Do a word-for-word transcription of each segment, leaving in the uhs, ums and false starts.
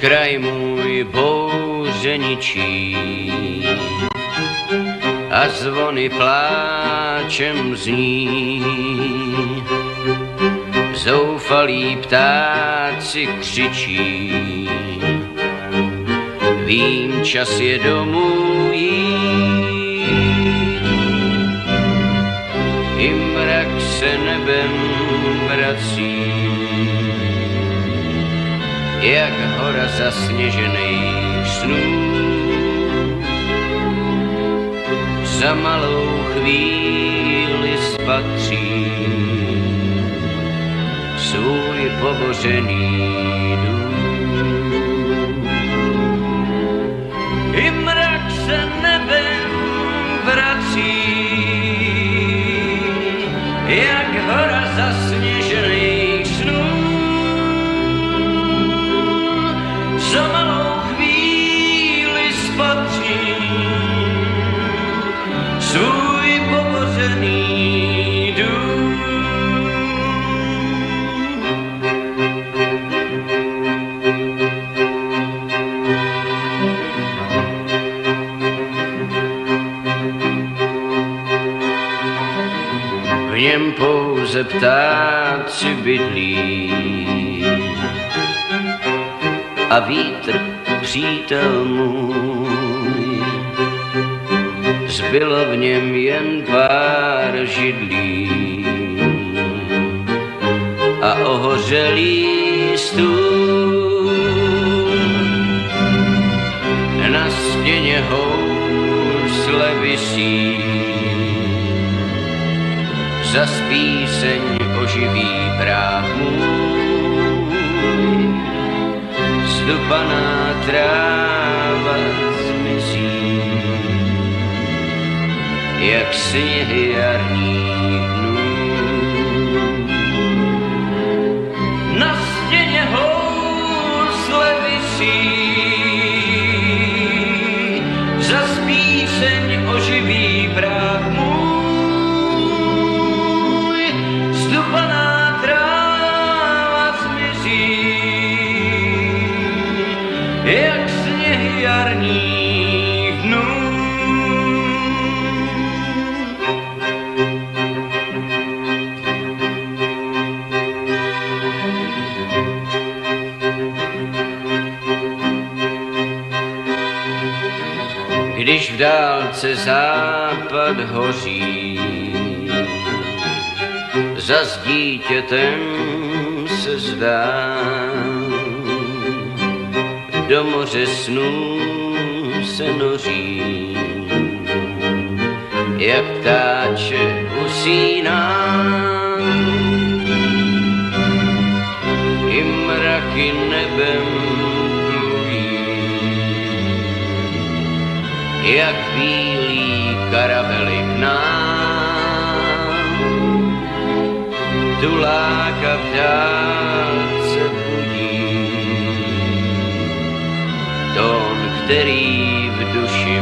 kraj můj bouře ničí a zvony pláčem zní. Zoufalí ptáci křičí, vím, čas je domů jít. I mrak se nebem vrací, jak hora zasněžených snů. Za malou chvíli spatří svůj pobořený dům. I mrak se nebem vrací, jak hora zasněžených snů. Za malou chvíli spatří svůj pobořený dům. V něm pouze ptáci bydlí a vítr přítel můj. Zbylo v něm jen pár židlí a ohořelý stůl. Na stěně housle visí, zas píseň oživí práh můj. Zdupaná tráva zmizí, jak sněhy jarních dnů. Na stěně housle visí, zas píseň oživí práh můj. Zdupaná tráva zmizí, jak sněhy jarních dnů. Když v dálce západ hoří, zas dítětem se zdá, do moře snů se noří, jak ptáče usínám. I mraky nebem jak bílý karavely k nám. Tuláka v dálce budí tón, který v duši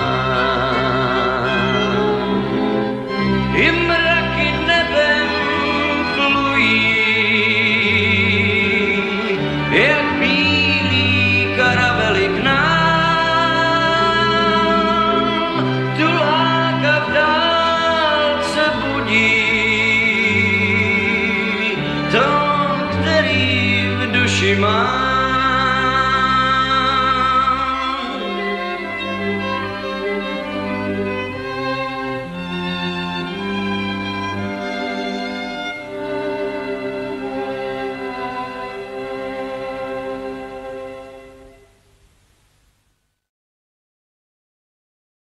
mám. I mraky nebem plují, jak bílý karavely k nám. Tón, který v duši mám.